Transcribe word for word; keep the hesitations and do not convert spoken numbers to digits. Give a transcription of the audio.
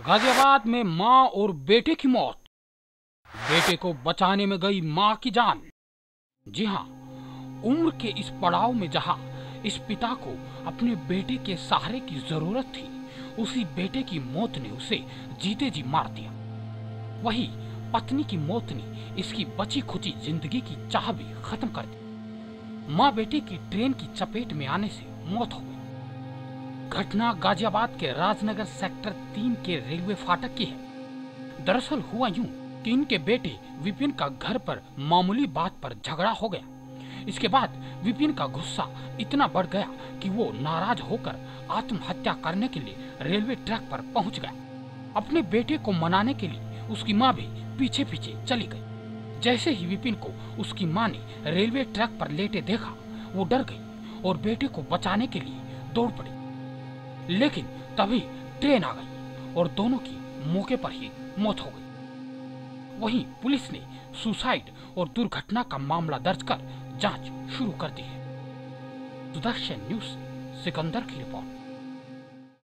गाजियाबाद में मां और बेटे की मौत। बेटे को बचाने में गई मां की जान। जी हां, उम्र के इस पड़ाव में जहां इस पिता को अपने बेटे के सहारे की जरूरत थी, उसी बेटे की मौत ने उसे जीते जी मार दिया। वही पत्नी की मौत ने इसकी बची खुची जिंदगी की चाह भी खत्म कर दी। मां बेटे की ट्रेन की चपेट में आने से मौत हो गई। घटना गाजियाबाद के राजनगर सेक्टर तीन के रेलवे फाटक की है। दरअसल हुआ यूं कि इनके बेटे विपिन का घर पर मामूली बात पर झगड़ा हो गया। इसके बाद विपिन का गुस्सा इतना बढ़ गया कि वो नाराज होकर आत्महत्या करने के लिए रेलवे ट्रैक पर पहुंच गया। अपने बेटे को मनाने के लिए उसकी मां भी पीछे पीछे चली गई। जैसे ही विपिन को उसकी मां ने रेलवे ट्रैक पर लेटे देखा, वो डर गई और बेटे को बचाने के लिए दौड़ पड़ी। लेकिन तभी ट्रेन आ गई और दोनों की मौके पर ही मौत हो गई। वहीं पुलिस ने सुसाइड और दुर्घटना का मामला दर्ज कर जांच शुरू कर दी है। सुदर्शन न्यूज सिकंदर की रिपोर्ट।